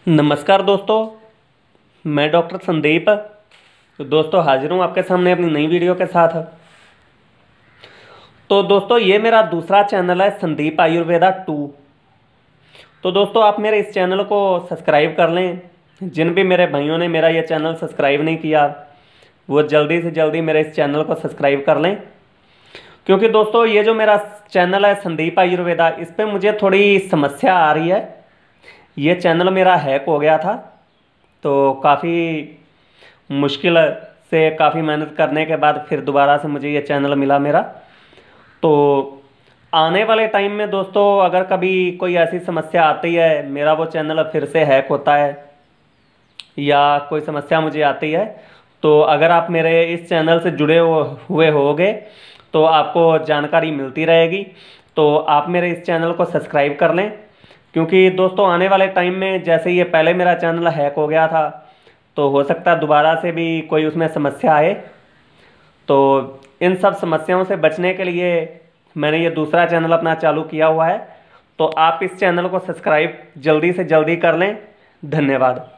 नमस्कार दोस्तों, मैं डॉक्टर संदीप। तो दोस्तों हाजिर हूँ आपके सामने अपनी नई वीडियो के साथ। तो दोस्तों ये मेरा दूसरा चैनल है संदीप आयुर्वेदा 2। तो दोस्तों आप मेरे इस चैनल को सब्सक्राइब कर लें। जिन भी मेरे भाइयों ने मेरा ये चैनल सब्सक्राइब नहीं किया वो जल्दी से जल्दी मेरे इस चैनल को सब्सक्राइब कर लें, क्योंकि दोस्तों ये जो मेरा चैनल है संदीप आयुर्वेदा, इस पर मुझे थोड़ी समस्या आ रही है। ये चैनल मेरा हैक हो गया था, तो काफ़ी मुश्किल से काफ़ी मेहनत करने के बाद फिर दोबारा से मुझे ये चैनल मिला मेरा। तो आने वाले टाइम में दोस्तों अगर कभी कोई ऐसी समस्या आती है, मेरा वो चैनल फिर से हैक होता है या कोई समस्या मुझे आती है, तो अगर आप मेरे इस चैनल से जुड़े हुए होगे तो आपको जानकारी मिलती रहेगी। तो आप मेरे इस चैनल को सब्सक्राइब कर लें, क्योंकि दोस्तों आने वाले टाइम में जैसे ये पहले मेरा चैनल हैक हो गया था, तो हो सकता है दोबारा से भी कोई उसमें समस्या आए। तो इन सब समस्याओं से बचने के लिए मैंने ये दूसरा चैनल अपना चालू किया हुआ है। तो आप इस चैनल को सब्सक्राइब जल्दी से जल्दी कर लें। धन्यवाद।